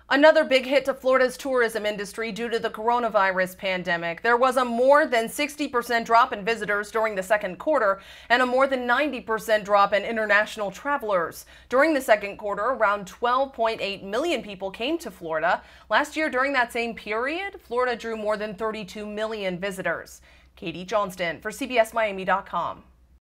Another big hit to Florida's tourism industry due to the coronavirus pandemic. There was a more than 60% drop in visitors during the second quarter and a more than 90% drop in international travelers. During the second quarter, around 12.8 million people came to Florida. Last year, during that same period, Florida drew more than 32 million visitors. Katie Johnston for CBSMiami.com.